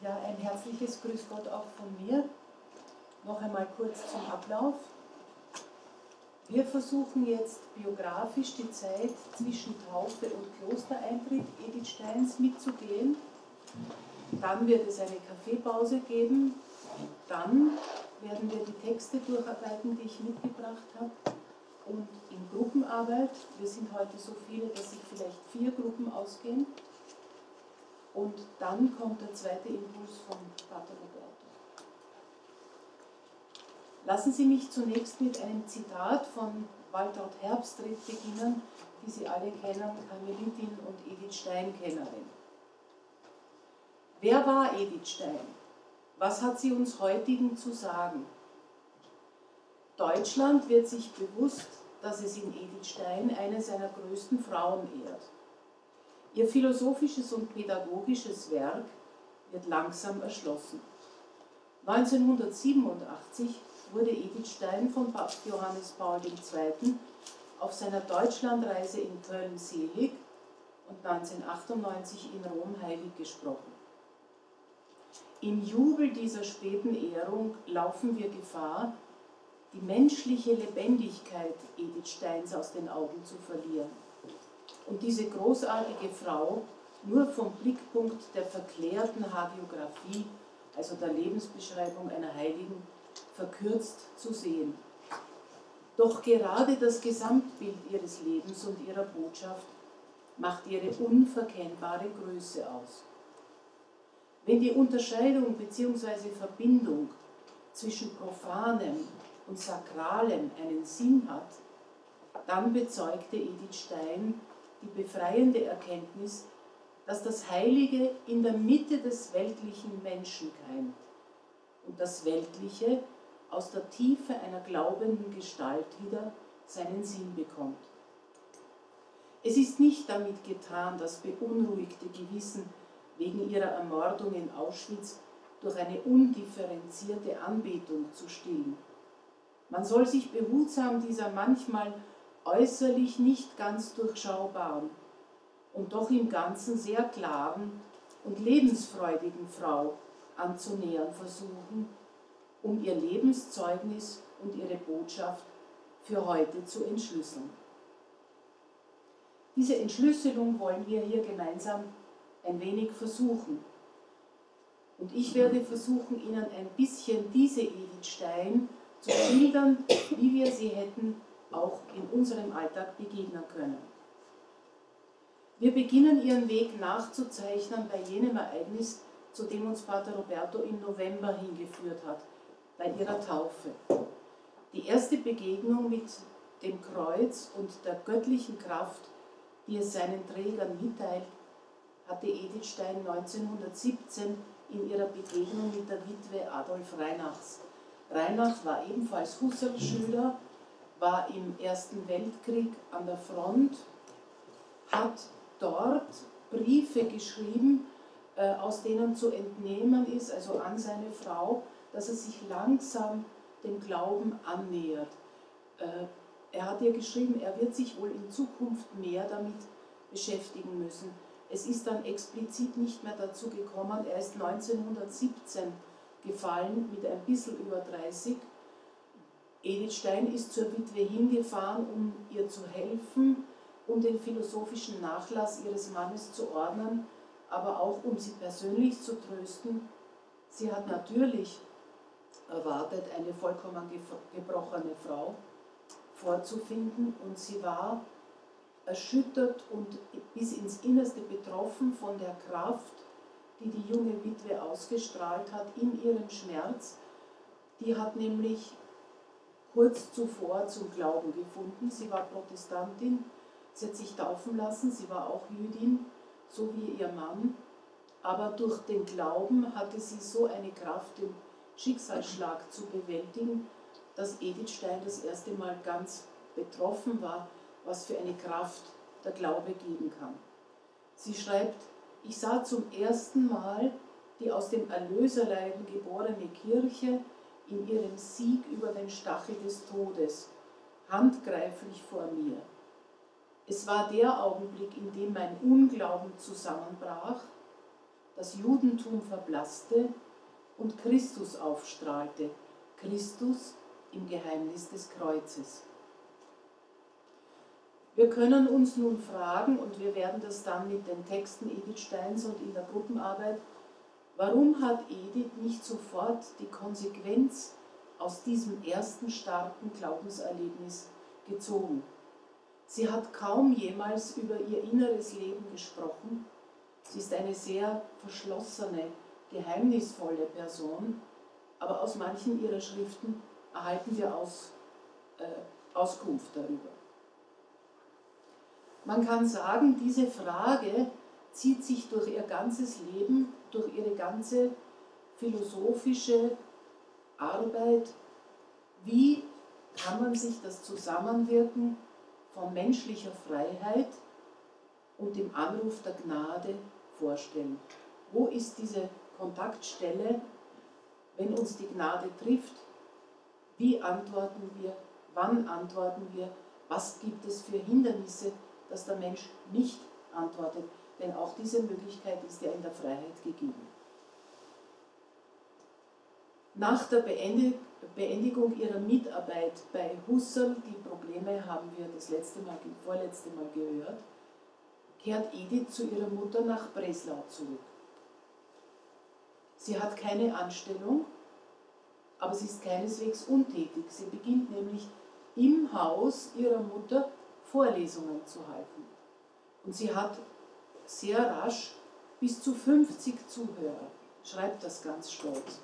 Ja, ein herzliches Grüß Gott auch von mir. Noch einmal kurz zum Ablauf. Wir versuchen jetzt biografisch die Zeit zwischen Taufe und Klostereintritt Edith Steins mitzugehen. Dann wird es eine Kaffeepause geben. Dann werden wir die Texte durcharbeiten, die ich mitgebracht habe. Und in Gruppenarbeit, wir sind heute so viele, dass sich vielleicht 4 Gruppen ausgehen. Und dann kommt der zweite Impuls von Pater Roberto. Lassen Sie mich zunächst mit einem Zitat von Waltraud Herbstreit beginnen, die Sie alle kennen, Karmelitin und Edith Stein-Kennerin. Wer war Edith Stein? Was hat sie uns heutigen zu sagen? Deutschland wird sich bewusst, dass es in Edith Stein eine seiner größten Frauen ehrt. Ihr philosophisches und pädagogisches Werk wird langsam erschlossen. 1987 wurde Edith Stein von Papst Johannes Paul II. Auf seiner Deutschlandreise in Köln selig und 1998 in Rom heilig gesprochen. Im Jubel dieser späten Ehrung laufen wir Gefahr, die menschliche Lebendigkeit Edith Steins aus den Augen zu verlieren und diese großartige Frau nur vom Blickpunkt der verklärten Hagiografie, also der Lebensbeschreibung einer Heiligen, verkürzt zu sehen. Doch gerade das Gesamtbild ihres Lebens und ihrer Botschaft macht ihre unverkennbare Größe aus. Wenn die Unterscheidung bzw. Verbindung zwischen Profanem und Sakralem einen Sinn hat, dann bezeugte Edith Stein die befreiende Erkenntnis, dass das Heilige in der Mitte des weltlichen Menschen keimt und das Weltliche aus der Tiefe einer glaubenden Gestalt wieder seinen Sinn bekommt. Es ist nicht damit getan, das beunruhigte Gewissen wegen ihrer Ermordung in Auschwitz durch eine undifferenzierte Anbetung zu stillen. Man soll sich behutsam dieser manchmal äußerlich nicht ganz durchschaubaren und doch im Ganzen sehr klaren und lebensfreudigen Frau anzunähern versuchen, um ihr Lebenszeugnis und ihre Botschaft für heute zu entschlüsseln. Diese Entschlüsselung wollen wir hier gemeinsam ein wenig versuchen. Und ich werde versuchen, Ihnen ein bisschen diese Edith Stein zu schildern, wie wir sie hätten auch in unserem Alltag begegnen können. Wir beginnen ihren Weg nachzuzeichnen bei jenem Ereignis, zu dem uns Pater Roberto im November hingeführt hat, bei ihrer Taufe. Die erste Begegnung mit dem Kreuz und der göttlichen Kraft, die es seinen Trägern mitteilt, hatte Edith Stein 1917 in ihrer Begegnung mit der Witwe Adolf Reinachs. Reinach war ebenfalls Husserl-Schüler, war im Ersten Weltkrieg an der Front, hat dort Briefe geschrieben, aus denen zu entnehmen ist, also an seine Frau, dass er sich langsam dem Glauben annähert. Er hat ihr geschrieben, er wird sich wohl in Zukunft mehr damit beschäftigen müssen. Es ist dann explizit nicht mehr dazu gekommen, er ist 1917 gefallen, mit ein bisschen über 30. Edith Stein ist zur Witwe hingefahren, um ihr zu helfen, um den philosophischen Nachlass ihres Mannes zu ordnen, aber auch um sie persönlich zu trösten. Sie hat natürlich erwartet, eine vollkommen gebrochene Frau vorzufinden, und sie war erschüttert und bis ins Innerste betroffen von der Kraft, die die junge Witwe ausgestrahlt hat in ihrem Schmerz. Die hat nämlich kurz zuvor zum Glauben gefunden. Sie war Protestantin, sie hat sich taufen lassen, sie war auch Jüdin, so wie ihr Mann. Aber durch den Glauben hatte sie so eine Kraft, den Schicksalsschlag zu bewältigen, dass Edith Stein das erste Mal ganz betroffen war, was für eine Kraft der Glaube geben kann. Sie schreibt, ich sah zum ersten Mal die aus dem Erlöserleiden geborene Kirche in ihrem Sieg über den Stachel des Todes, handgreiflich vor mir. Es war der Augenblick, in dem mein Unglauben zusammenbrach das Judentum verblasste und Christus aufstrahlte, Christus im Geheimnis des Kreuzes. Wir können uns nun fragen, und wir werden das dann mit den Texten Edith Steins und in der Gruppenarbeit, warum hat Edith nicht sofort die Konsequenz aus diesem ersten starken Glaubenserlebnis gezogen? Sie hat kaum jemals über ihr inneres Leben gesprochen. Sie ist eine sehr verschlossene, geheimnisvolle Person, aber aus manchen ihrer Schriften erhalten wir Auskunft darüber. Man kann sagen, diese Frage zieht sich durch ihr ganzes Leben, durch ihre ganze philosophische Arbeit. Wie kann man sich das Zusammenwirken von menschlicher Freiheit und dem Anruf der Gnade vorstellen? Wo ist diese Kontaktstelle, wenn uns die Gnade trifft? Wie antworten wir? Wann antworten wir? Was gibt es für Hindernisse, dass der Mensch nicht antwortet? Denn auch diese Möglichkeit ist ja in der Freiheit gegeben. Nach der Beendigung ihrer Mitarbeit bei Husserl, die Probleme haben wir das vorletzte Mal gehört, kehrt Edith zu ihrer Mutter nach Breslau zurück. Sie hat keine Anstellung, aber sie ist keineswegs untätig. Sie beginnt nämlich im Haus ihrer Mutter Vorlesungen zu halten. Und sie hat sehr rasch bis zu 50 Zuhörer, schreibt das ganz stolz.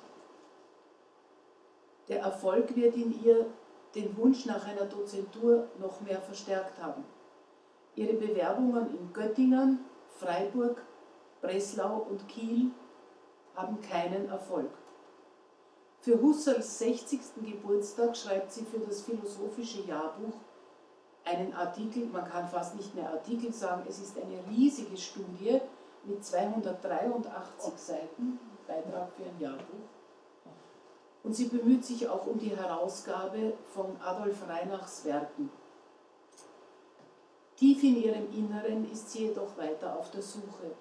Der Erfolg wird in ihr den Wunsch nach einer Dozentur noch mehr verstärkt haben. Ihre Bewerbungen in Göttingen, Freiburg, Breslau und Kiel haben keinen Erfolg. Für Husserls 60. Geburtstag schreibt sie für das Philosophische Jahrbuch einen Artikel, man kann fast nicht mehr Artikel sagen, es ist eine riesige Studie mit 283 Seiten, Beitrag für ein Jahrbuch. Und sie bemüht sich auch um die Herausgabe von Adolf Reinachs Werken. Tief in ihrem Inneren ist sie jedoch weiter auf der Suche.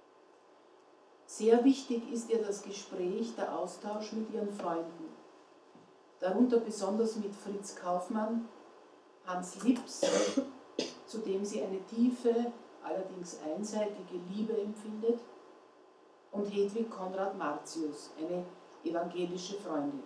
Sehr wichtig ist ihr das Gespräch, der Austausch mit ihren Freunden. Darunter besonders mit Fritz Kaufmann, Hans Lips, zu dem sie eine tiefe, allerdings einseitige Liebe empfindet, und Hedwig Konrad Martius, eine evangelische Freundin.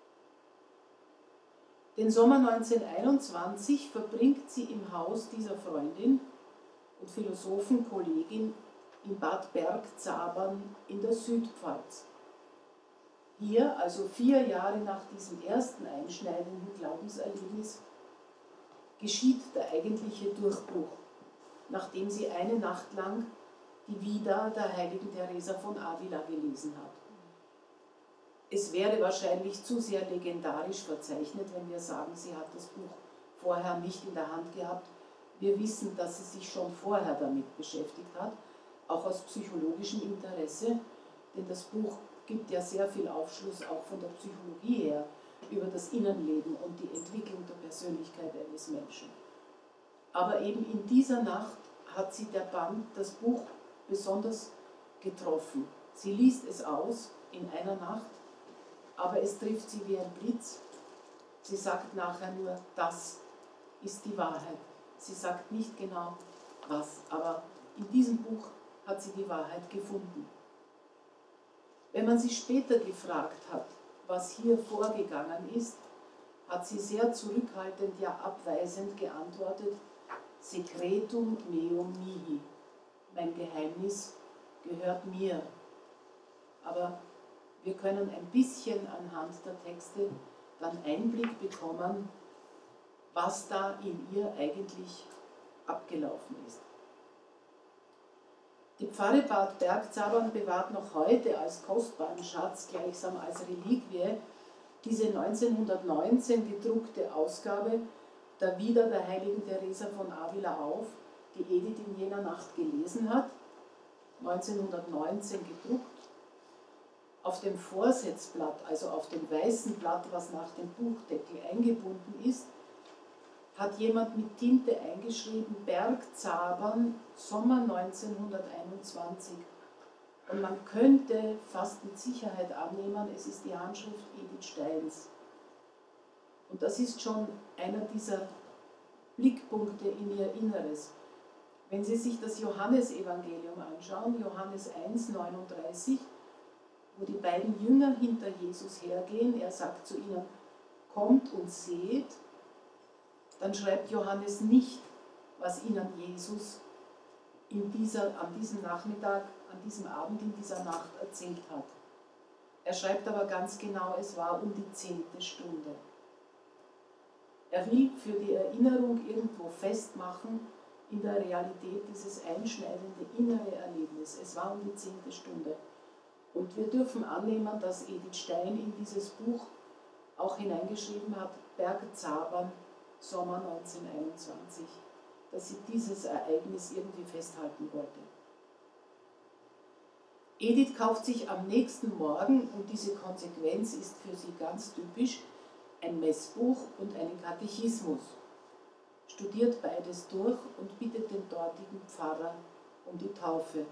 Den Sommer 1921 verbringt sie im Haus dieser Freundin und Philosophenkollegin in Bad Bergzabern in der Südpfalz. Hier, also 4 Jahre nach diesem ersten einschneidenden Glaubenserlebnis, geschieht der eigentliche Durchbruch, nachdem sie eine Nacht lang die Vita der heiligen Teresa von Avila gelesen hat. Es wäre wahrscheinlich zu sehr legendarisch verzeichnet, wenn wir sagen, sie hat das Buch vorher nicht in der Hand gehabt. Wir wissen, dass sie sich schon vorher damit beschäftigt hat, auch aus psychologischem Interesse, denn das Buch gibt ja sehr viel Aufschluss auch von der Psychologie her über das Innenleben und die Entwicklung der Persönlichkeit eines Menschen. Aber eben in dieser Nacht hat sie das Buch besonders getroffen. Sie liest es aus in einer Nacht, aber es trifft sie wie ein Blitz. Sie sagt nachher nur, das ist die Wahrheit. Sie sagt nicht genau was, aber in diesem Buch hat sie die Wahrheit gefunden. Wenn man sie später gefragt hat, was hier vorgegangen ist, hat sie sehr zurückhaltend, ja abweisend geantwortet, Secretum meum mihi, mein Geheimnis gehört mir. Aber wir können ein bisschen anhand der Texte dann Einblick bekommen, was da in ihr eigentlich abgelaufen ist. Die Pfarre Bad Bergzabern bewahrt noch heute als kostbaren Schatz, gleichsam als Reliquie, diese 1919 gedruckte Ausgabe der Vita der heiligen Teresa von Avila auf, die Edith in jener Nacht gelesen hat, 1919 gedruckt. Auf dem Vorsetzblatt, also auf dem weißen Blatt, was nach dem Buchdeckel eingebunden ist, hat jemand mit Tinte eingeschrieben, Bergzabern, Sommer 1921, Und man könnte fast mit Sicherheit annehmen, es ist die Handschrift Edith Steins. Und das ist schon einer dieser Blickpunkte in ihr Inneres. Wenn Sie sich das Johannesevangelium anschauen, Johannes 1,39, wo die beiden Jünger hinter Jesus hergehen, er sagt zu ihnen, kommt und seht, dann schreibt Johannes nicht, was ihnen Jesus an diesem Nachmittag, an diesem Abend, in dieser Nacht erzählt hat. Er schreibt aber ganz genau, es war um die 10. Stunde. Er will für die Erinnerung irgendwo festmachen, in der Realität dieses einschneidende innere Erlebnis. Es war um die 10. Stunde. Und wir dürfen annehmen, dass Edith Stein in dieses Buch auch hineingeschrieben hat, Bergzabern, Sommer 1921, dass sie dieses Ereignis irgendwie festhalten wollte. Edith kauft sich am nächsten Morgen, und diese Konsequenz ist für sie ganz typisch, ein Messbuch und einen Katechismus, studiert beides durch und bittet den dortigen Pfarrer um die Taufe.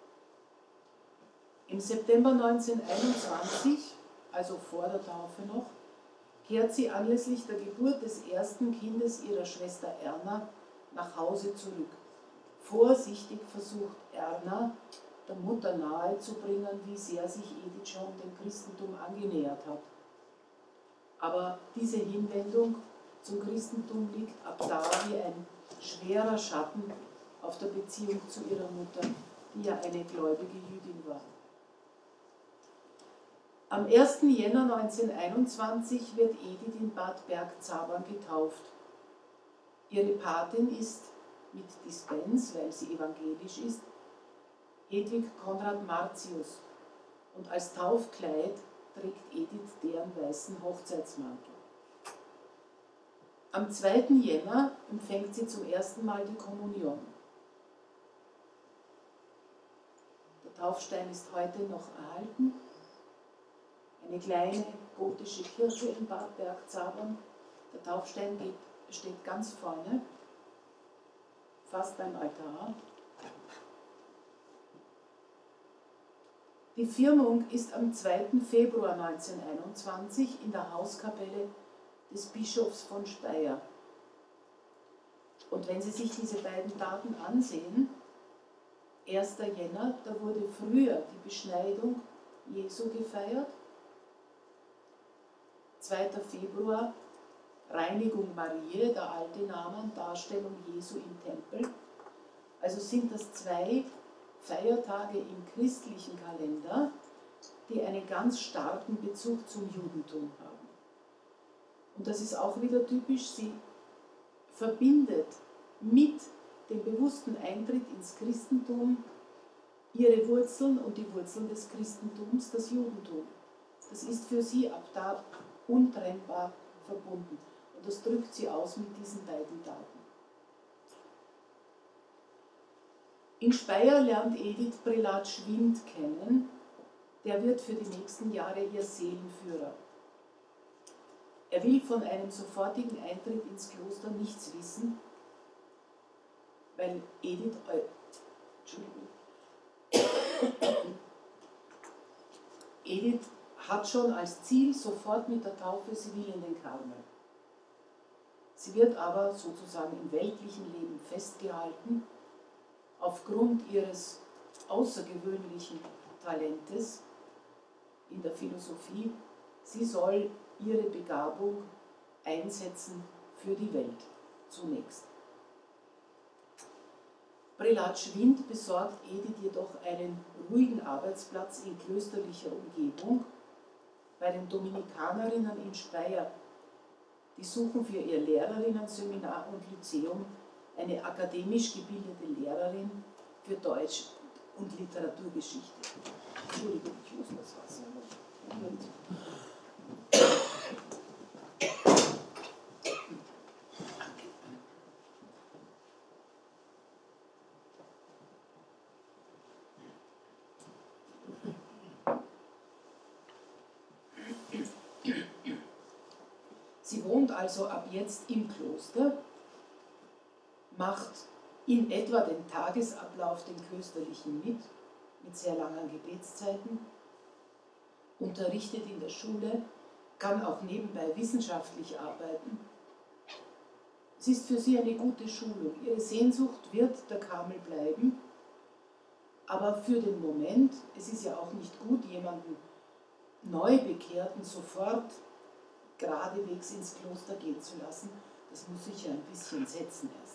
Im September 1921, also vor der Taufe noch, kehrt sie anlässlich der Geburt des ersten Kindes ihrer Schwester Erna nach Hause zurück. Vorsichtig versucht Erna, der Mutter nahezubringen, wie sehr sich Edith schon dem Christentum angenähert hat. Aber diese Hinwendung zum Christentum liegt ab da wie ein schwerer Schatten auf der Beziehung zu ihrer Mutter, die ja eine gläubige Jüdin war. Am 1. Jänner 1921 wird Edith in Bad Bergzabern getauft. Ihre Patin ist mit Dispens, weil sie evangelisch ist, Hedwig Konrad Martius, und als Taufkleid trägt Edith deren weißen Hochzeitsmantel. Am 2. Jänner empfängt sie zum ersten Mal die Kommunion. Der Taufstein ist heute noch erhalten. Eine kleine gotische Kirche in Bad Bergzabern. Der Taufstein steht ganz vorne, fast beim Altar. Die Firmung ist am 2. Februar 1921 in der Hauskapelle des Bischofs von Speyer. Und wenn Sie sich diese beiden Daten ansehen, 1. Jänner, da wurde früher die Beschneidung Jesu gefeiert, 2. Februar, Reinigung Mariä, der alte Name, Darstellung Jesu im Tempel. Also sind das zwei Feiertage im christlichen Kalender, die einen ganz starken Bezug zum Judentum haben. Und das ist auch wieder typisch, sie verbindet mit dem bewussten Eintritt ins Christentum ihre Wurzeln und die Wurzeln des Christentums, das Judentum. Das ist für sie ab da untrennbar verbunden. Und das drückt sie aus mit diesen beiden Daten. In Speyer lernt Edith Prälat Schwind kennen. Der wird für die nächsten Jahre ihr Seelenführer. Er will von einem sofortigen Eintritt ins Kloster nichts wissen, weil Edith hat schon als Ziel sofort mit der Taufe, sie will in den Karmel. Sie wird aber sozusagen im weltlichen Leben festgehalten, aufgrund ihres außergewöhnlichen Talentes in der Philosophie. Sie soll ihre Begabung einsetzen für die Welt zunächst. Prälat Schwind besorgt Edith jedoch einen ruhigen Arbeitsplatz in klösterlicher Umgebung bei den Dominikanerinnen in Speyer. Die suchen für ihr Lehrerinnenseminar und Lyzeum eine akademisch gebildete Lehrerin für Deutsch und Literaturgeschichte. Entschuldigung, ich muss das Wasser. Moment. Sie wohnt also ab jetzt im Kloster, macht in etwa den Tagesablauf den klösterlichen mit mit sehr langen Gebetszeiten, unterrichtet in der Schule, kann auch nebenbei wissenschaftlich arbeiten. Es ist für sie eine gute Schulung. Ihre Sehnsucht wird der Karmel bleiben, aber für den Moment, es ist ja auch nicht gut, jemanden Neubekehrten sofort geradewegs ins Kloster gehen zu lassen. Das muss sich ja ein bisschen setzen erst.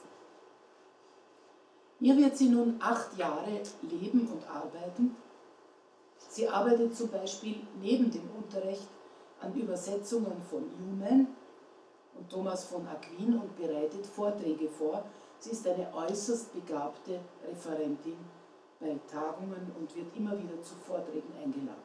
Hier wird sie nun 8 Jahre leben und arbeiten. Sie arbeitet zum Beispiel neben dem Unterricht an Übersetzungen von Newman und Thomas von Aquin und bereitet Vorträge vor. Sie ist eine äußerst begabte Referentin bei Tagungen und wird immer wieder zu Vorträgen eingeladen.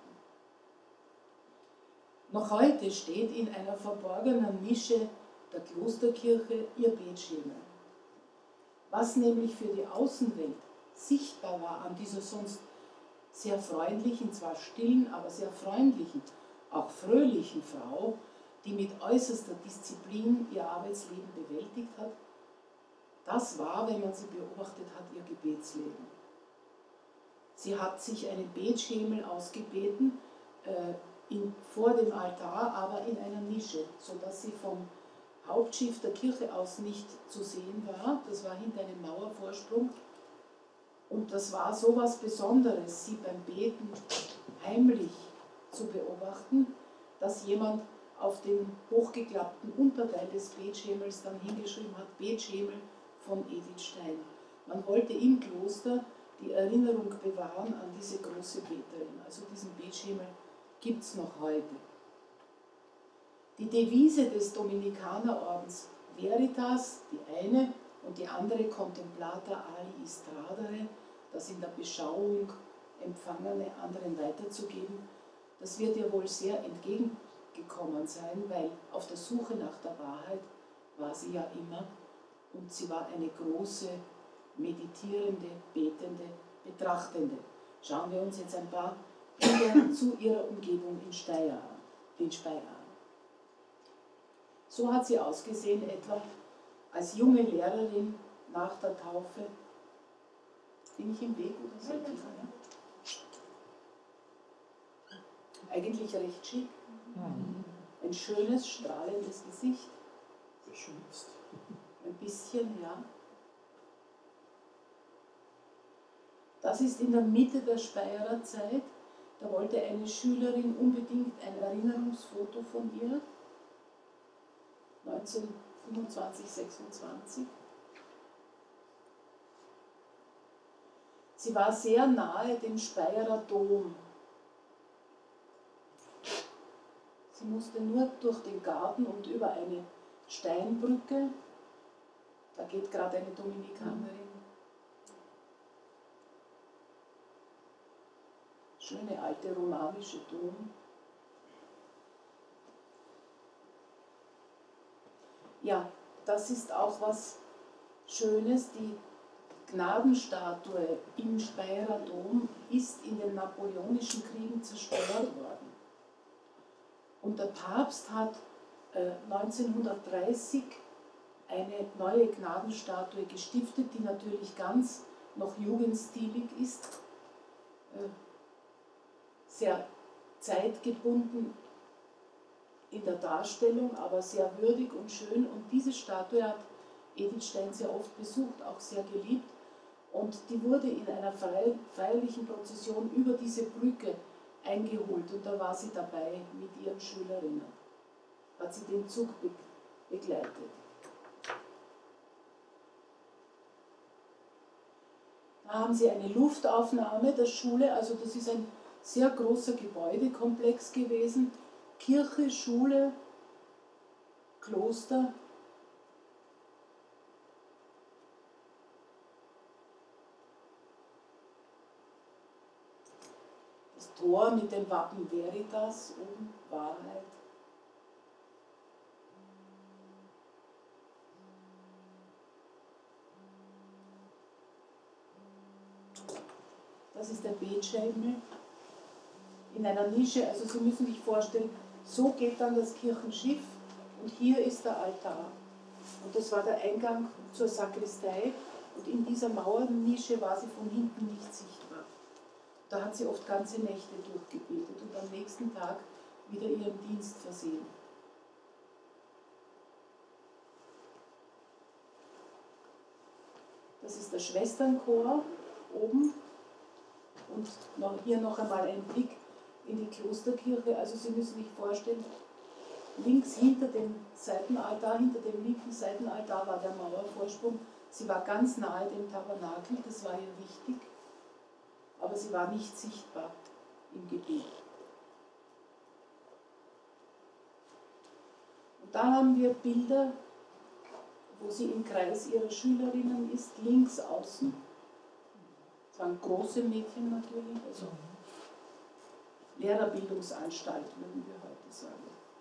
Noch heute steht in einer verborgenen Nische der Klosterkirche ihr Betschemel. Was nämlich für die Außenwelt sichtbar war an dieser sonst sehr freundlichen, zwar stillen, aber sehr freundlichen, auch fröhlichen Frau, die mit äußerster Disziplin ihr Arbeitsleben bewältigt hat, das war, wenn man sie beobachtet hat, ihr Gebetsleben. Sie hat sich einen Betschemel ausgebeten, vor dem Altar, aber in einer Nische, sodass sie vom Hauptschiff der Kirche aus nicht zu sehen war. Das war hinter einem Mauervorsprung. Und das war so was Besonderes, sie beim Beten heimlich zu beobachten, dass jemand auf den hochgeklappten Unterteil des Betschemels dann hingeschrieben hat, Betschemel von Edith Stein. Man wollte im Kloster die Erinnerung bewahren an diese große Beterin. Also diesen Betschemel gibt es noch heute. Die Devise des Dominikanerordens Veritas, die eine, und die andere Contemplata ali istradere, das in der Beschauung Empfangene anderen weiterzugeben, das wird ihr wohl sehr entgegengekommen sein, weil auf der Suche nach der Wahrheit war sie ja immer und sie war eine große, meditierende, betende, betrachtende. Schauen wir uns jetzt ein paar Bilder zu ihrer Umgebung in Speyer an. So hat sie ausgesehen etwa als junge Lehrerin nach der Taufe. Bin ich im Weg oder so? Eigentlich recht schick. Ein schönes, strahlendes Gesicht. Beschwitzt. Ein bisschen, ja. Das ist in der Mitte der Speyerer Zeit. Da wollte eine Schülerin unbedingt ein Erinnerungsfoto von ihr. 1925, 26. Sie war sehr nahe dem Speyerer Dom. Sie musste nur durch den Garten und über eine Steinbrücke, da geht gerade eine Dominikanerin. Schöne alte romanische Dom. Ja, das ist auch was Schönes. Die Gnadenstatue im Speyerer Dom ist in den napoleonischen Kriegen zerstört worden. Und der Papst hat 1930 eine neue Gnadenstatue gestiftet, die natürlich ganz noch jugendstilig ist, sehr zeitgebunden in der Darstellung, aber sehr würdig und schön. Und diese Statue hat Edith Stein sehr oft besucht, auch sehr geliebt. Und die wurde in einer feierlichen Prozession über diese Brücke eingeholt. Und da war sie dabei mit ihren Schülerinnen. Hat sie den Zug begleitet. Da haben sie eine Luftaufnahme der Schule, also das ist ein sehr großer Gebäudekomplex gewesen. Kirche, Schule, Kloster. Das Tor mit dem Wappen Veritas, oben Wahrheit. Das ist der Betschemel in einer Nische. Also Sie müssen sich vorstellen, so geht dann das Kirchenschiff und hier ist der Altar. Und das war der Eingang zur Sakristei und in dieser Mauernische war sie von hinten nicht sichtbar. Da hat sie oft ganze Nächte durchgebetet und am nächsten Tag wieder ihren Dienst versehen. Das ist der Schwesternchor oben und hier noch einmal ein Blick in die Klosterkirche. Also Sie müssen sich vorstellen, links hinter dem Seitenaltar, hinter dem linken Seitenaltar war der Mauervorsprung. Sie war ganz nahe dem Tabernakel, das war ihr wichtig, aber sie war nicht sichtbar im Gebet. Und da haben wir Bilder, wo sie im Kreis ihrer Schülerinnen ist, links außen. Das waren große Mädchen natürlich, also Lehrerbildungsanstalt, würden wir heute sagen.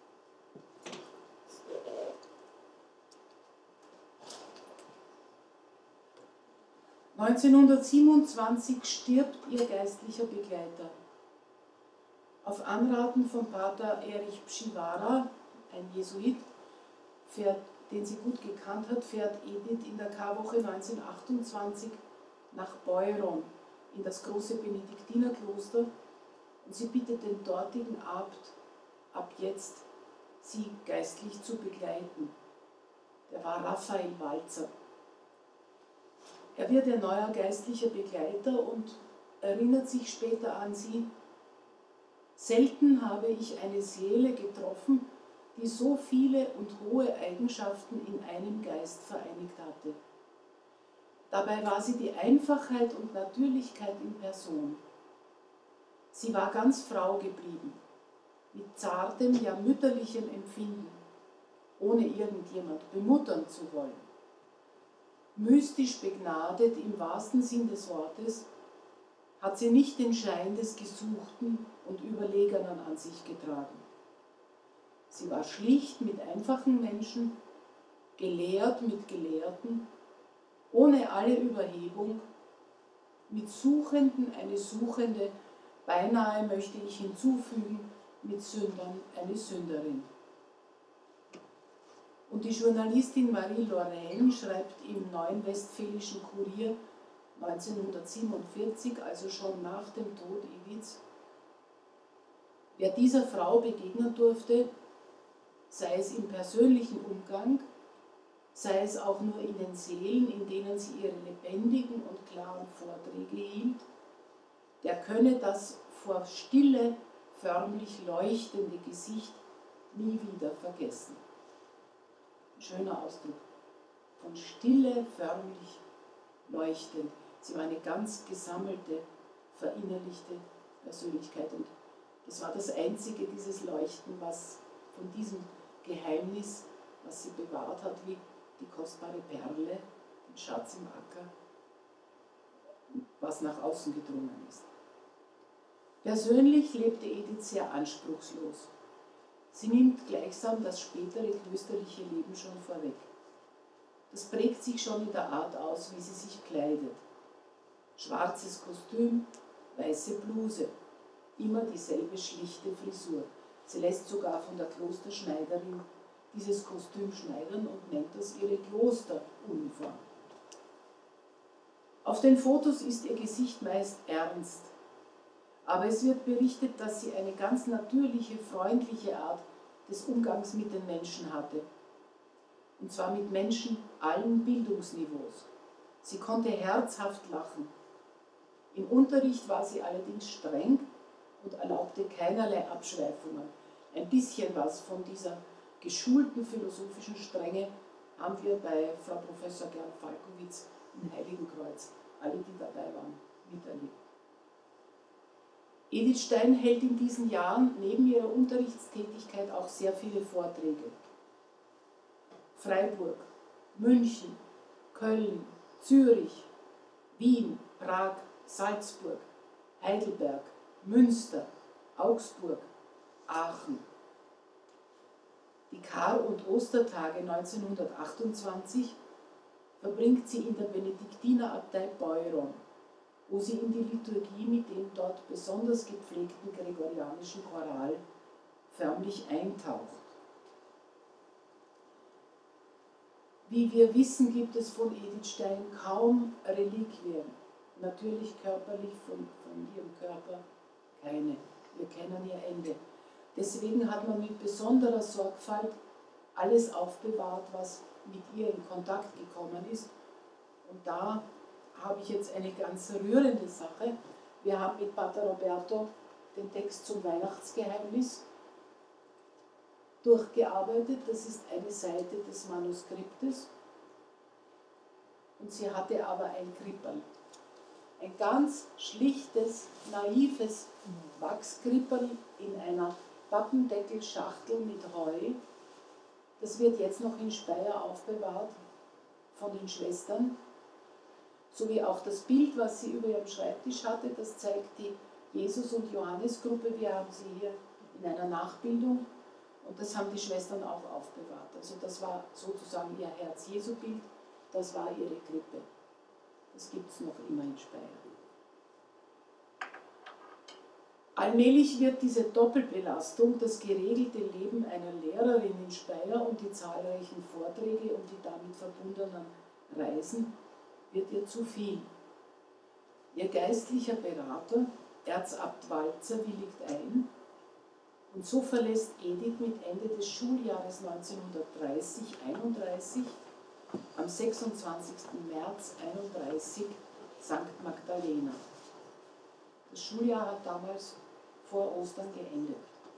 1927 stirbt ihr geistlicher Begleiter. Auf Anraten von Pater Erich Pschiwara, ein Jesuit, den sie gut gekannt hat, fährt Edith in der Karwoche 1928 nach Beuron in das große Benediktinerkloster und sie bittet den dortigen Abt, ab jetzt sie geistlich zu begleiten. Der war Raphael Walzer. Er wird ihr neuer geistlicher Begleiter und erinnert sich später an sie: Selten habe ich eine Seele getroffen, die so viele und hohe Eigenschaften in einem Geist vereinigt hatte. Dabei war sie die Einfachheit und Natürlichkeit in Person. Sie war ganz Frau geblieben, mit zartem, ja mütterlichem Empfinden, ohne irgendjemand bemuttern zu wollen. Mystisch begnadet im wahrsten Sinn des Wortes, hat sie nicht den Schein des Gesuchten und Überlegenen an sich getragen. Sie war schlicht mit einfachen Menschen, gelehrt mit Gelehrten, ohne alle Überhebung, mit Suchenden eine Suchende, beinahe möchte ich hinzufügen, mit Sündern eine Sünderin. Und die Journalistin Marie Lorraine schreibt im Neuen Westfälischen Kurier 1947, also schon nach dem Tod Ediths: Wer dieser Frau begegnen durfte, sei es im persönlichen Umgang, sei es auch nur in den Sälen, in denen sie ihre lebendigen und klaren Vorträge hielt, der könne das vor Stille förmlich leuchtende Gesicht nie wieder vergessen. Schöner Ausdruck. Von Stille förmlich leuchtend. Sie war eine ganz gesammelte, verinnerlichte Persönlichkeit. Und das war das Einzige, dieses Leuchten, was von diesem Geheimnis, was sie bewahrt hat, wie die kostbare Perle, den Schatz im Acker, was nach außen gedrungen ist. Persönlich lebte Edith sehr anspruchslos. Sie nimmt gleichsam das spätere klösterliche Leben schon vorweg. Das prägt sich schon in der Art aus, wie sie sich kleidet. Schwarzes Kostüm, weiße Bluse, immer dieselbe schlichte Frisur. Sie lässt sogar von der Klosterschneiderin dieses Kostüm schneidern und nennt das ihre Klosteruniform. Auf den Fotos ist ihr Gesicht meist ernst. Aber es wird berichtet, dass sie eine ganz natürliche, freundliche Art des Umgangs mit den Menschen hatte. Und zwar mit Menschen allen Bildungsniveaus. Sie konnte herzhaft lachen. Im Unterricht war sie allerdings streng und erlaubte keinerlei Abschweifungen. Ein bisschen was von dieser geschulten philosophischen Strenge haben wir bei Frau Professor Gerd Falkowitz in Heiligenkreuz, alle, die dabei waren, miterlebt. Edith Stein hält in diesen Jahren neben ihrer Unterrichtstätigkeit auch sehr viele Vorträge. Freiburg, München, Köln, Zürich, Wien, Prag, Salzburg, Heidelberg, Münster, Augsburg, Aachen. Die Kar- und Ostertage 1928 verbringt sie in der Benediktinerabtei Beuron, wo sie in die Liturgie mit dem dort besonders gepflegten gregorianischen Choral förmlich eintaucht. Wie wir wissen, gibt es von Edith Stein kaum Reliquien, natürlich körperlich von ihrem Körper keine. Wir kennen ihr Ende. Deswegen hat man mit besonderer Sorgfalt alles aufbewahrt, was mit ihr in Kontakt gekommen ist. Und da habe ich jetzt eine ganz rührende Sache. Wir haben mit Pater Roberto den Text zum Weihnachtsgeheimnis durchgearbeitet. Das ist eine Seite des Manuskriptes. Und sie hatte aber ein Kripperl. Ein ganz schlichtes, naives Wachskripperl in einer Pappendeckelschachtel mit Heu. Das wird jetzt noch in Speyer aufbewahrt von den Schwestern. Sowie auch das Bild, was sie über ihrem Schreibtisch hatte, das zeigt die Jesus- und Johannes-Gruppe. Wir haben sie hier in einer Nachbildung und das haben die Schwestern auch aufbewahrt. Also das war sozusagen ihr Herz-Jesu-Bild, das war ihre Krippe. Das gibt es noch immer in Speyer. Allmählich wird diese Doppelbelastung, das geregelte Leben einer Lehrerin in Speyer und die zahlreichen Vorträge und die damit verbundenen Reisen, wird ihr zu viel. Ihr geistlicher Berater, Erzabt Walzer, willigt ein und so verlässt Edith mit Ende des Schuljahres 1930/31 am 26. März 1931 St. Magdalena. Das Schuljahr hat damals vor Ostern geendet.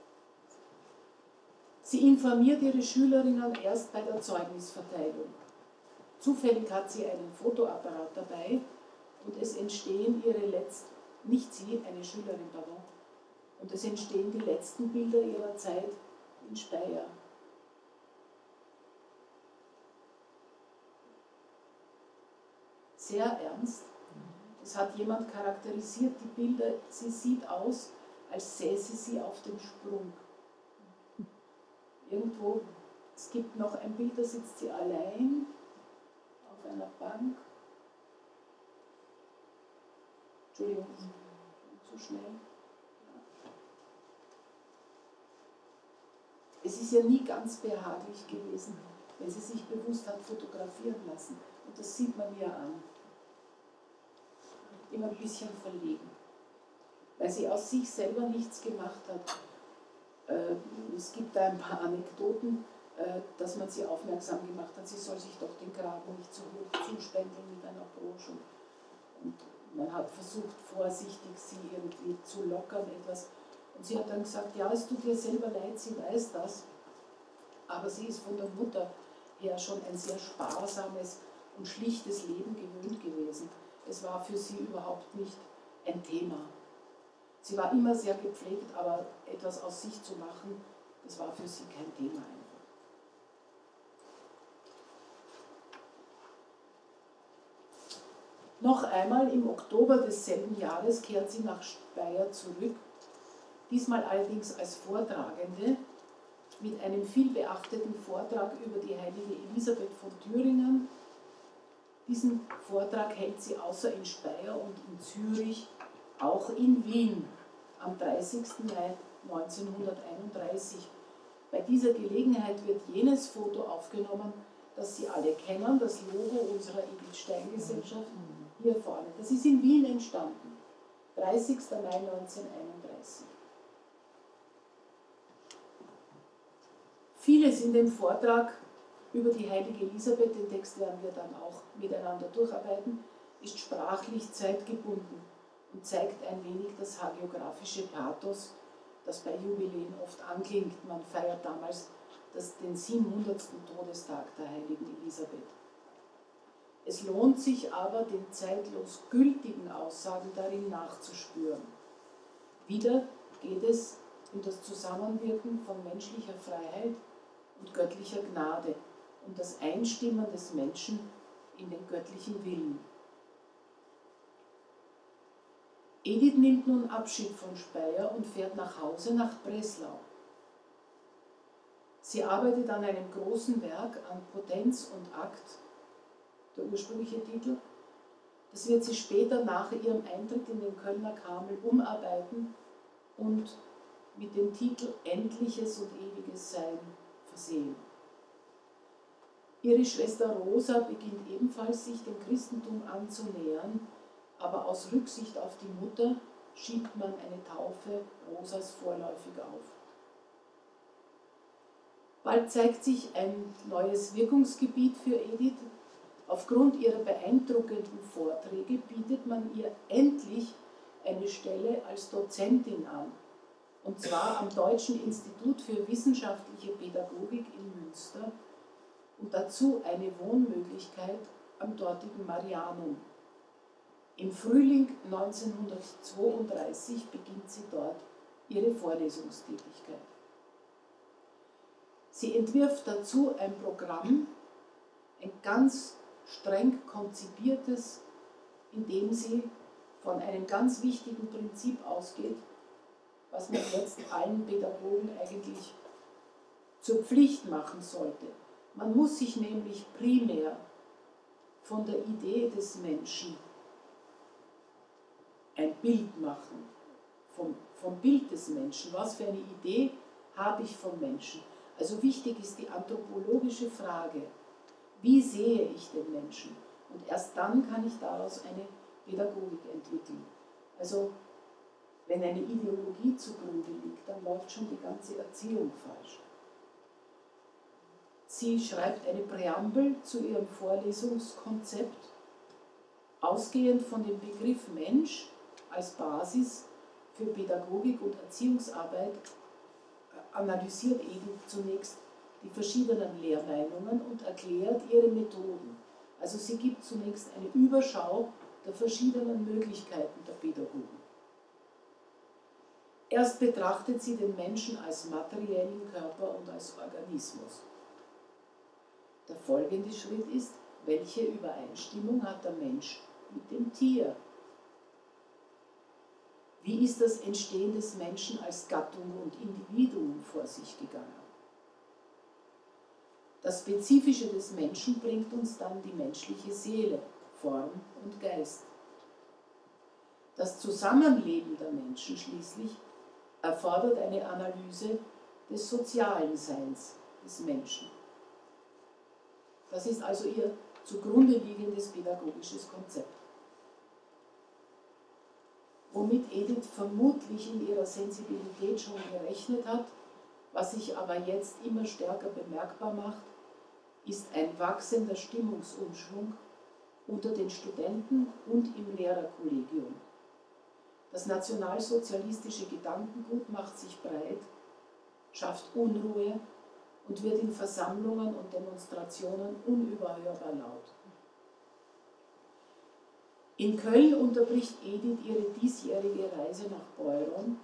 Sie informiert ihre Schülerinnen erst bei der Zeugnisverteilung. Zufällig hat sie einen Fotoapparat dabei und es entstehen nicht sie, eine Schülerin, pardon, und es entstehen die letzten Bilder ihrer Zeit in Speyer. Sehr ernst. Es hat jemand charakterisiert, die Bilder, sie sieht aus, als säße sie auf dem Sprung. Irgendwo, es gibt noch ein Bild, da sitzt sie allein auf einer Bank. Entschuldigung, zu schnell. Es ist ja nie ganz behaglich gewesen, wenn sie sich bewusst hat fotografieren lassen. Und das sieht man ihr an. Immer ein bisschen verlegen, weil sie aus sich selber nichts gemacht hat. Es gibt da ein paar Anekdoten, dass man sie aufmerksam gemacht hat, sie soll sich doch den Graben nicht so hoch zuspendeln mit einer Broschüre. Und man hat versucht, vorsichtig sie irgendwie zu lockern, etwas. Und sie hat dann gesagt, ja, es tut ihr selber leid, sie weiß das, aber sie ist von der Mutter her schon ein sehr sparsames und schlichtes Leben gewöhnt gewesen. Es war für sie überhaupt nicht ein Thema. Sie war immer sehr gepflegt, aber etwas aus sich zu machen, das war für sie kein Thema einfach. Noch einmal im Oktober desselben Jahres kehrt sie nach Speyer zurück, diesmal allerdings als Vortragende, mit einem vielbeachteten Vortrag über die heilige Elisabeth von Thüringen. Diesen Vortrag hält sie außer in Speyer und in Zürich auch in Wien am 30. Mai 1931. Bei dieser Gelegenheit wird jenes Foto aufgenommen, das Sie alle kennen, das Logo unserer Edith Stein Gesellschaft, hier vorne. Das ist in Wien entstanden, 30. Mai 1931. Vieles in dem Vortrag über die heilige Elisabeth, den Text werden wir dann auch miteinander durcharbeiten, ist sprachlich zeitgebunden und zeigt ein wenig das hagiographische Pathos, das bei Jubiläen oft anklingt. Man feiert damals den 700. Todestag der heiligen Elisabeth. Es lohnt sich aber, den zeitlos gültigen Aussagen darin nachzuspüren. Wieder geht es um das Zusammenwirken von menschlicher Freiheit und göttlicher Gnade, um das Einstimmen des Menschen in den göttlichen Willen. Edith nimmt nun Abschied von Speyer und fährt nach Hause nach Breslau. Sie arbeitet an einem großen Werk, an Potenz und Akt, der ursprüngliche Titel. Das wird sie später nach ihrem Eintritt in den Kölner Karmel umarbeiten und mit dem Titel Endliches und ewiges Sein versehen. Ihre Schwester Rosa beginnt ebenfalls, sich dem Christentum anzunähern, aber aus Rücksicht auf die Mutter schiebt man eine Taufe Rosas vorläufig auf. Bald zeigt sich ein neues Wirkungsgebiet für Edith. Aufgrund ihrer beeindruckenden Vorträge bietet man ihr endlich eine Stelle als Dozentin an, und zwar am Deutschen Institut für wissenschaftliche Pädagogik in Münster und dazu eine Wohnmöglichkeit am dortigen Marianum. Im Frühling 1932 beginnt sie dort ihre Vorlesungstätigkeit. Sie entwirft dazu ein Programm, ein ganz streng konzipiertes, in dem sie von einem ganz wichtigen Prinzip ausgeht, was man jetzt allen Pädagogen eigentlich zur Pflicht machen sollte. Man muss sich nämlich primär von der Idee des Menschen ein Bild machen, vom Bild des Menschen. Was für eine Idee habe ich vom Menschen? Also wichtig ist die anthropologische Frage, wie sehe ich den Menschen? Und erst dann kann ich daraus eine Pädagogik entwickeln. Also wenn eine Ideologie zugrunde liegt, dann läuft schon die ganze Erziehung falsch. Sie schreibt eine Präambel zu ihrem Vorlesungskonzept, ausgehend von dem Begriff Mensch als Basis für Pädagogik und Erziehungsarbeit analysiert Edith zunächst die verschiedenen Lehrmeinungen und erklärt ihre Methoden. Also sie gibt zunächst eine Überschau der verschiedenen Möglichkeiten der Pädagogik. Erst betrachtet sie den Menschen als materiellen Körper und als Organismus. Der folgende Schritt ist, welche Übereinstimmung hat der Mensch mit dem Tier? Wie ist das Entstehen des Menschen als Gattung und Individuum vor sich gegangen? Das Spezifische des Menschen bringt uns dann die menschliche Seele, Form und Geist. Das Zusammenleben der Menschen schließlich erfordert eine Analyse des sozialen Seins des Menschen. Das ist also ihr zugrunde liegendes pädagogisches Konzept. Womit Edith vermutlich in ihrer Sensibilität schon gerechnet hat, was sich aber jetzt immer stärker bemerkbar macht, ist ein wachsender Stimmungsumschwung unter den Studenten und im Lehrerkollegium. Das nationalsozialistische Gedankengut macht sich breit, schafft Unruhe und wird in Versammlungen und Demonstrationen unüberhörbar laut. In Köln unterbricht Edith ihre diesjährige Reise nach Beuron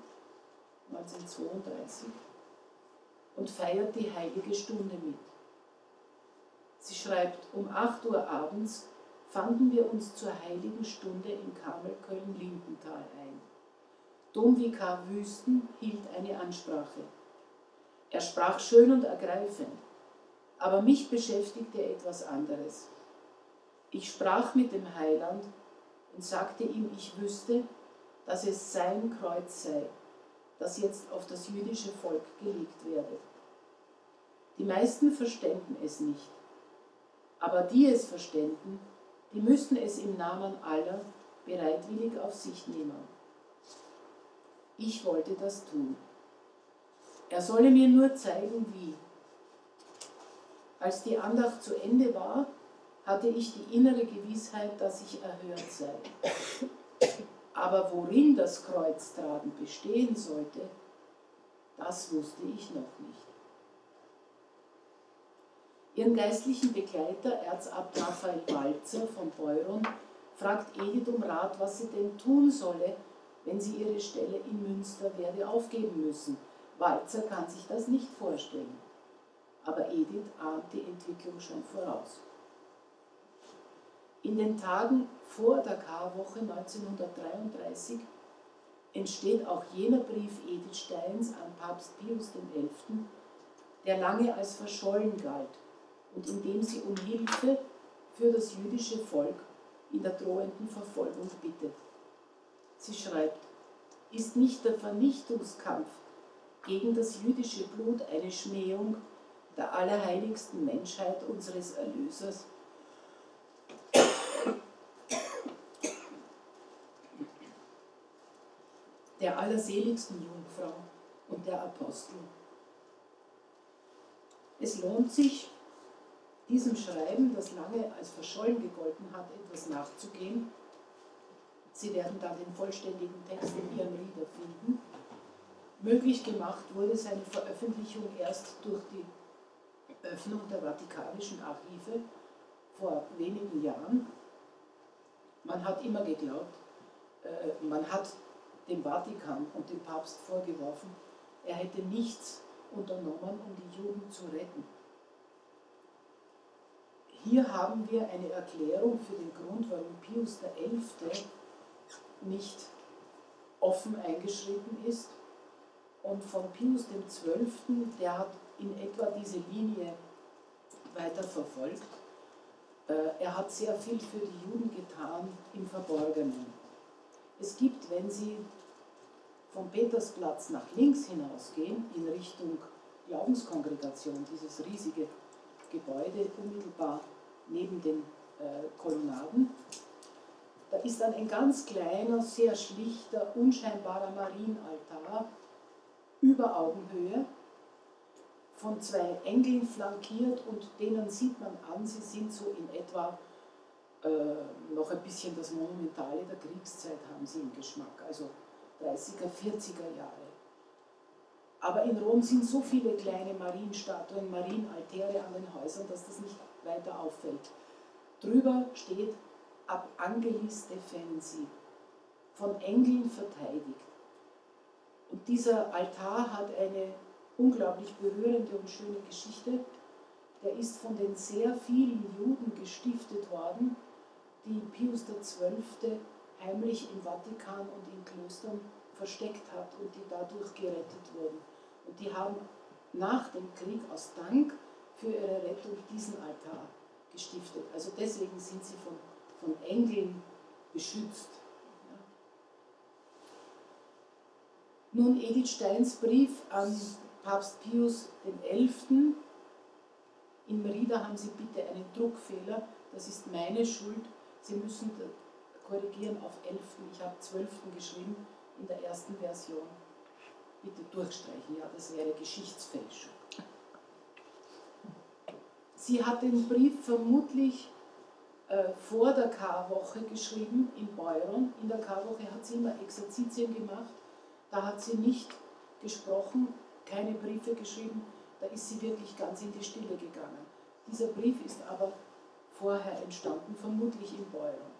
1932 und feiert die Heilige Stunde mit. Sie schreibt, um 8 Uhr abends fanden wir uns zur Heiligen Stunde in Kamelköln-Lindenthal ein. Domvikar Wüsten hielt eine Ansprache. Er sprach schön und ergreifend, aber mich beschäftigte etwas anderes. Ich sprach mit dem Heiland und sagte ihm, ich wüsste, dass es sein Kreuz sei, das jetzt auf das jüdische Volk gelegt werde. Die meisten verständen es nicht, aber die es verständen, die müssten es im Namen aller bereitwillig auf sich nehmen. Ich wollte das tun. Er solle mir nur zeigen, wie. Als die Andacht zu Ende war, hatte ich die innere Gewissheit, dass ich erhört sei. Aber worin das Kreuztragen bestehen sollte, das wusste ich noch nicht. Ihren geistlichen Begleiter, Erzabt Raphael Walzer von Beuron, fragt Edith um Rat, was sie denn tun solle, wenn sie ihre Stelle in Münster werde aufgeben müssen. Walzer kann sich das nicht vorstellen. Aber Edith ahnt die Entwicklung schon voraus. In den Tagen vor der Karwoche 1933 entsteht auch jener Brief Edith Steins an Papst Pius XI., der lange als verschollen galt und in dem sie um Hilfe für das jüdische Volk in der drohenden Verfolgung bittet. Sie schreibt, ist nicht der Vernichtungskampf gegen das jüdische Blut eine Schmähung der allerheiligsten Menschheit unseres Erlösers? der allerseligsten Jungfrau und der Apostel. Es lohnt sich, diesem Schreiben, das lange als verschollen gegolten hat, etwas nachzugehen. Sie werden dann den vollständigen Text in Ihrem Reader finden. Möglich gemacht wurde seine Veröffentlichung erst durch die Öffnung der Vatikanischen Archive vor wenigen Jahren. Man hat immer geglaubt, man hat dem Vatikan und dem Papst vorgeworfen, er hätte nichts unternommen, um die Juden zu retten. Hier haben wir eine Erklärung für den Grund, warum Pius XI. Nicht offen eingeschritten ist. Und von Pius XII., der hat in etwa diese Linie weiter verfolgt. Er hat sehr viel für die Juden getan im Verborgenen. Es gibt, wenn Sie vom Petersplatz nach links hinausgehen, in Richtung Glaubenskongregation, dieses riesige Gebäude unmittelbar neben den Kolonnaden, da ist dann ein ganz kleiner, sehr schlichter, unscheinbarer Marienaltar über Augenhöhe, von 2 Engeln flankiert, und denen sieht man an, sie sind so in etwa noch ein bisschen das Monumentale der Kriegszeit haben sie im Geschmack, also 30er, 40er Jahre. Aber in Rom sind so viele kleine Marienstatuen, Marienaltäre an den Häusern, dass das nicht weiter auffällt. Drüber steht Ab Angelis Defensi, von Engeln verteidigt. Und dieser Altar hat eine unglaublich berührende und schöne Geschichte. Der ist von den sehr vielen Juden gestiftet worden, die Pius XII. Heimlich im Vatikan und in Klöstern versteckt hat und die dadurch gerettet wurden. Und die haben nach dem Krieg aus Dank für ihre Rettung diesen Altar gestiftet. Also deswegen sind sie von Engeln beschützt. Ja. Nun Edith Steins Brief an Papst Pius XI. Im Reader haben Sie bitte einen Druckfehler, das ist meine Schuld. Sie müssen korrigieren auf 11. Ich habe 12. geschrieben in der ersten Version. Bitte durchstreichen, ja, das wäre Geschichtsfälschung. Sie hat den Brief vermutlich vor der Karwoche geschrieben in Beuron. In der Karwoche hat sie immer Exerzitien gemacht, da hat sie nicht gesprochen, keine Briefe geschrieben, da ist sie wirklich ganz in die Stille gegangen. Dieser Brief ist aber vorher entstanden, vermutlich in Beuron.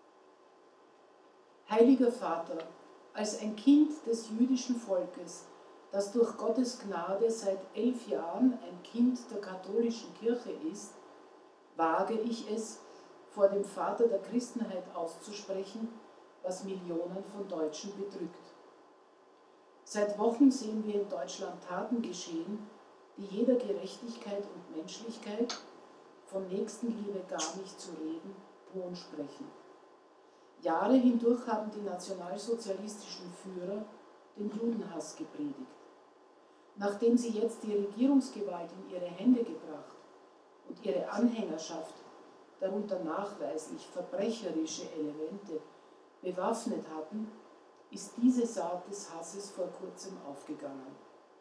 Heiliger Vater, als ein Kind des jüdischen Volkes, das durch Gottes Gnade seit 11 Jahren ein Kind der katholischen Kirche ist, wage ich es, vor dem Vater der Christenheit auszusprechen, was Millionen von Deutschen bedrückt. Seit Wochen sehen wir in Deutschland Taten geschehen, die jeder Gerechtigkeit und Menschlichkeit, von Nächstenliebe gar nicht zu reden, Hohn sprechen. Jahre hindurch haben die nationalsozialistischen Führer den Judenhass gepredigt. Nachdem sie jetzt die Regierungsgewalt in ihre Hände gebracht und ihre Anhängerschaft, darunter nachweislich verbrecherische Elemente, bewaffnet hatten, ist diese Saat des Hasses vor kurzem aufgegangen.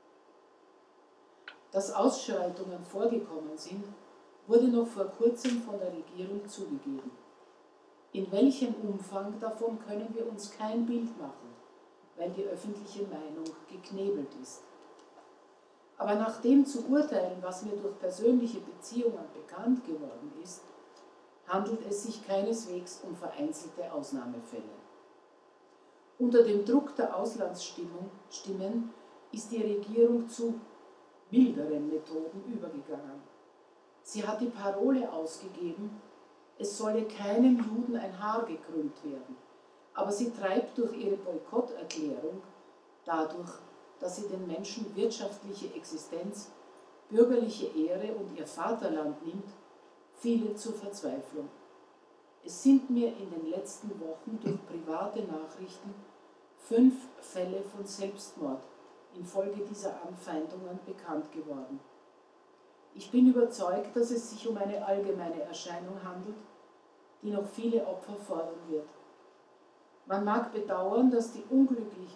Dass Ausschreitungen vorgekommen sind, wurde noch vor kurzem von der Regierung zugegeben. In welchem Umfang davon können wir uns kein Bild machen, weil die öffentliche Meinung geknebelt ist. Aber nach dem zu urteilen, was mir durch persönliche Beziehungen bekannt geworden ist, handelt es sich keineswegs um vereinzelte Ausnahmefälle. Unter dem Druck der Auslandsstimmen ist die Regierung zu milderen Methoden übergegangen. Sie hat die Parole ausgegeben, es solle keinem Juden ein Haar gekrümmt werden, aber sie treibt durch ihre Boykotterklärung, dadurch, dass sie den Menschen wirtschaftliche Existenz, bürgerliche Ehre und ihr Vaterland nimmt, viele zur Verzweiflung. Es sind mir in den letzten Wochen durch private Nachrichten 5 Fälle von Selbstmord infolge dieser Anfeindungen bekannt geworden. Ich bin überzeugt, dass es sich um eine allgemeine Erscheinung handelt, die noch viele Opfer fordern wird. Man mag bedauern, dass die Unglücklichen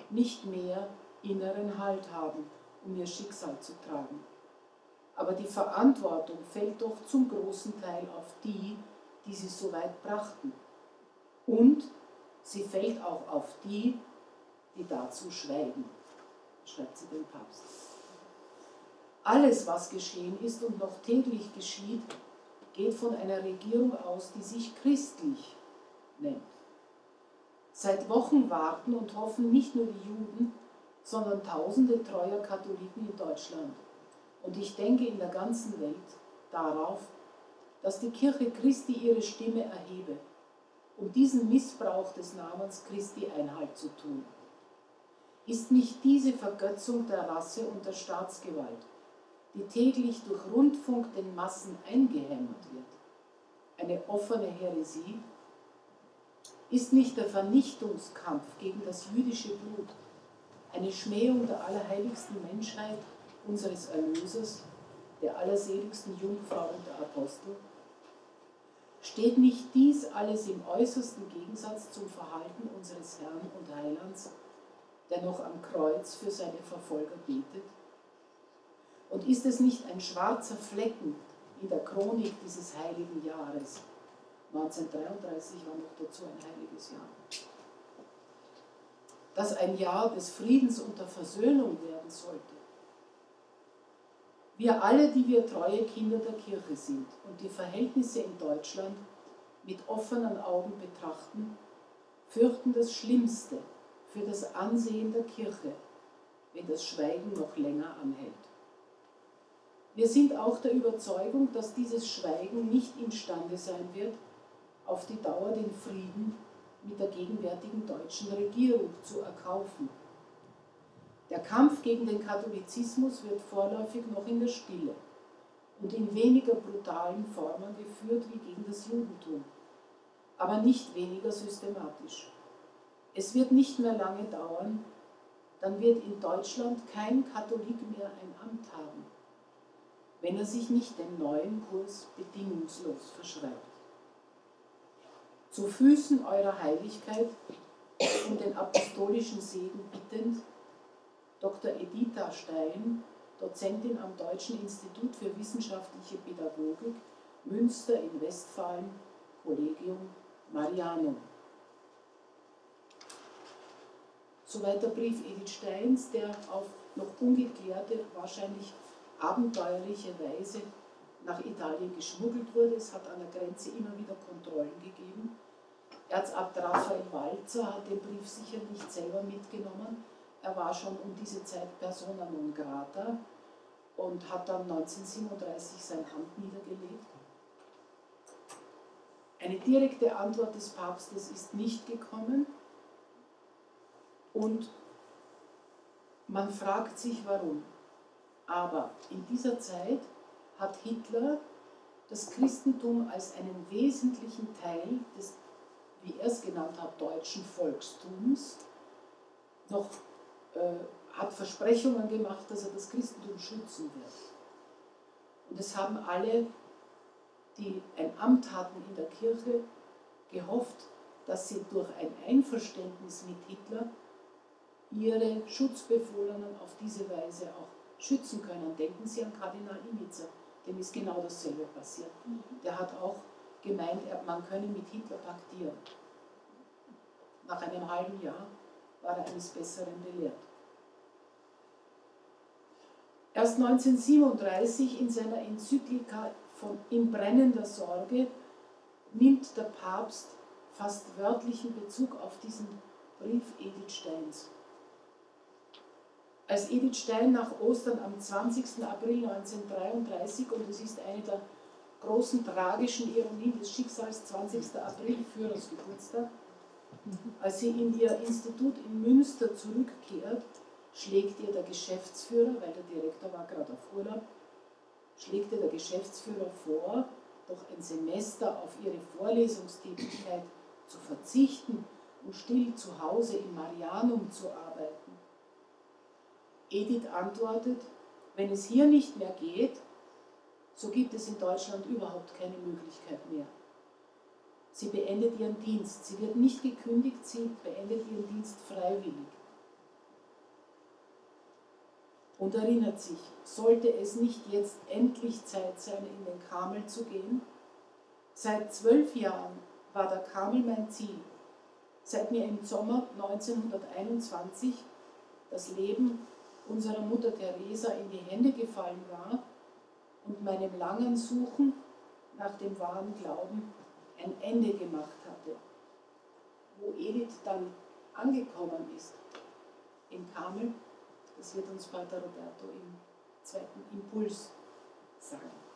nicht mehr inneren Halt haben, um ihr Schicksal zu tragen. Aber die Verantwortung fällt doch zum großen Teil auf die, die sie so weit brachten. Und sie fällt auch auf die, die dazu schweigen, schreibt sie dem Papst. Alles, was geschehen ist und noch täglich geschieht, geht von einer Regierung aus, die sich christlich nennt. Seit Wochen warten und hoffen nicht nur die Juden, sondern tausende treuer Katholiken in Deutschland. Und ich denke in der ganzen Welt darauf, dass die Kirche Christi ihre Stimme erhebe, um diesem Missbrauch des Namens Christi Einhalt zu tun. Ist nicht diese Vergötzung der Rasse und der Staatsgewalt, die täglich durch Rundfunk den Massen eingehämmert wird, eine offene Häresie? Ist nicht der Vernichtungskampf gegen das jüdische Blut eine Schmähung der allerheiligsten Menschheit, unseres Erlösers, der allerseligsten Jungfrau und der Apostel? Steht nicht dies alles im äußersten Gegensatz zum Verhalten unseres Herrn und Heilands, der noch am Kreuz für seine Verfolger betet? Und ist es nicht ein schwarzer Flecken in der Chronik dieses heiligen Jahres? 1933 war noch dazu ein heiliges Jahr. Das ein Jahr des Friedens und der Versöhnung werden sollte. Wir alle, die wir treue Kinder der Kirche sind und die Verhältnisse in Deutschland mit offenen Augen betrachten, fürchten das Schlimmste für das Ansehen der Kirche, wenn das Schweigen noch länger anhält. Wir sind auch der Überzeugung, dass dieses Schweigen nicht imstande sein wird, auf die Dauer den Frieden mit der gegenwärtigen deutschen Regierung zu erkaufen. Der Kampf gegen den Katholizismus wird vorläufig noch in der Stille und in weniger brutalen Formen geführt wie gegen das Judentum, aber nicht weniger systematisch. Es wird nicht mehr lange dauern, dann wird in Deutschland kein Katholik mehr ein Amt haben, wenn er sich nicht dem neuen Kurs bedingungslos verschreibt. Zu Füßen eurer Heiligkeit und den apostolischen Segen bittend, Dr. Editha Stein, Dozentin am Deutschen Institut für Wissenschaftliche Pädagogik, Münster in Westfalen, Collegium Marianum. Soweit der Brief Edith Steins, der auf noch ungeklärte, wahrscheinlich abenteuerliche Weise nach Italien geschmuggelt wurde. Es hat an der Grenze immer wieder Kontrollen gegeben. Erzabt Raphael Walzer hat den Brief sicher nicht selber mitgenommen. Er war schon um diese Zeit persona non grata und hat dann 1937 sein Amt niedergelegt. Eine direkte Antwort des Papstes ist nicht gekommen und man fragt sich, warum. Aber in dieser Zeit hat Hitler das Christentum als einen wesentlichen Teil des, wie er es genannt hat, deutschen Volkstums noch hat Versprechungen gemacht, dass er das Christentum schützen wird. Und es haben alle, die ein Amt hatten in der Kirche, gehofft, dass sie durch ein Einverständnis mit Hitler ihre Schutzbefohlenen auf diese Weise auch schützen können. Denken Sie an Kardinal Imiza, dem ist genau dasselbe passiert. Der hat auch gemeint, man könne mit Hitler paktieren. Nach einem halben Jahr war er eines Besseren belehrt. Erst 1937 in seiner Enzyklika In brennender Sorge nimmt der Papst fast wörtlichen Bezug auf diesen Brief Edith Steins. Als Edith Stein nach Ostern am 20. April 1933, und es ist eine der großen tragischen Ironien des Schicksals, 20. April, Führersgeburtstag, als sie in ihr Institut in Münster zurückkehrt, schlägt ihr der Geschäftsführer, weil der Direktor war gerade auf Urlaub, schlägt ihr der Geschäftsführer vor, doch ein Semester auf ihre Vorlesungstätigkeit zu verzichten und still zu Hause im Marianum zu arbeiten. Edith antwortet, wenn es hier nicht mehr geht, so gibt es in Deutschland überhaupt keine Möglichkeit mehr. Sie beendet ihren Dienst. Sie wird nicht gekündigt, sie beendet ihren Dienst freiwillig. und erinnert sich, sollte es nicht jetzt endlich Zeit sein, in den Karmel zu gehen? Seit 12 Jahren war der Karmel mein Ziel. Seit mir im Sommer 1921 das Leben unserer Mutter Teresa in die Hände gefallen war und meinem langen Suchen nach dem wahren Glauben ein Ende gemacht hatte. Wo Edith dann angekommen ist, im Karmel, das wird uns Pater Roberto im zweiten Impuls sagen.